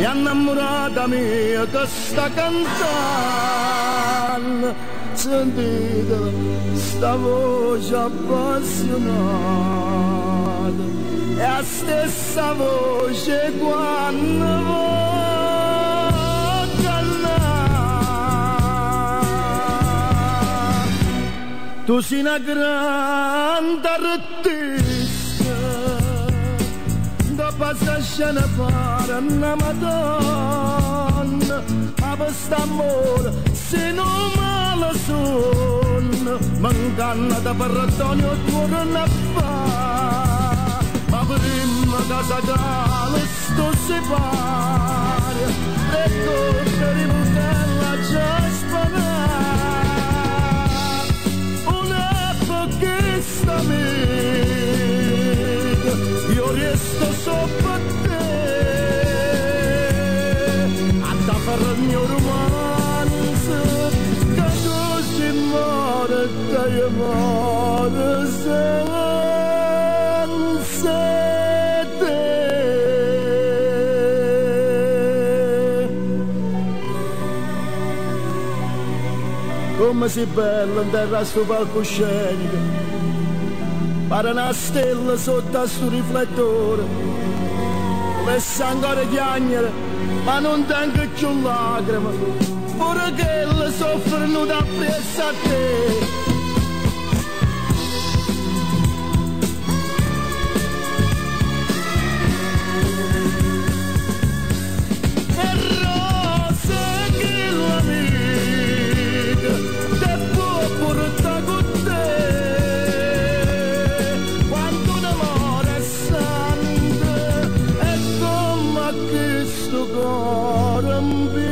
innamorata mia che sta cantando, sentite sta voce appassionata, è la stessa voce quando vuoi cantare. Tu sei una grande artista, dopo la scena fare una madonna, ma questo amore se non male sono, mancanna da perdono e torna a fare, ma prima che s'acala sto separe, ricorderemo che la già spanare, una pochista amica, io resto sopra te, a da fare il mio romanzo, che tu si muore, che io muore senza te. Come sei bella in terra a sto palcoscenico, pare una stella sotto a sto riflettore, volesse ancora piangere ma non tengo più lacrime, pure che le soffrono da presso a te. E rosa che l'amica te può portare con te, quando un amore è santo è come questo cuore